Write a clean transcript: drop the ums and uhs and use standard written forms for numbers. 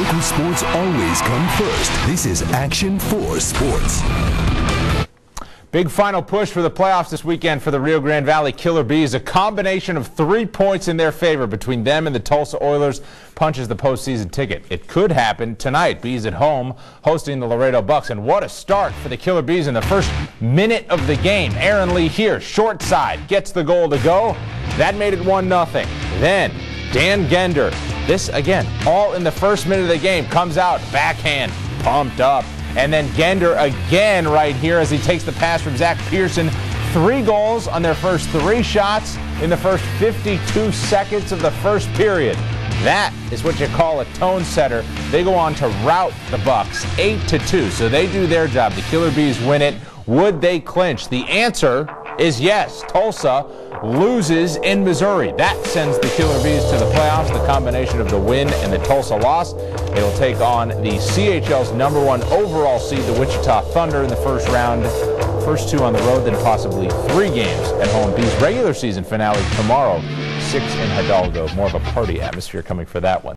local sports always come first. This is Action 4 Sports. Big final push for the playoffs this weekend for the Rio Grande Valley Killer Bees. A combination of 3 points in their favor between them and the Tulsa Oilers punches the postseason ticket. It could happen tonight. Bees at home hosting the Laredo Bucks. And what a start for the Killer Bees in the first minute of the game. Aaron Lee here, short side, gets the goal to go. That made it 1-0. Then Dan Gender, this again, all in the first minute of the game, comes out, backhand, pumped up. And then Gender again right here as he takes the pass from Zach Pearson. 3 goals on their first 3 shots in the first 52 seconds of the first period. That is what you call a tone setter. They go on to rout the Bucks 8-2. So they do their job. The Killer Bees win it. Would they clinch? The answer is yes. Tulsa loses in Missouri. That sends the Killer Bees to the playoffs. The combination of the win and the Tulsa loss. They will take on the CHL's #1 overall seed, the Wichita Thunder, in the first round. First 2 on the road, then possibly 3 games at home. Bees regular season finale tomorrow, 6 in Hidalgo. More of a party atmosphere coming for that one.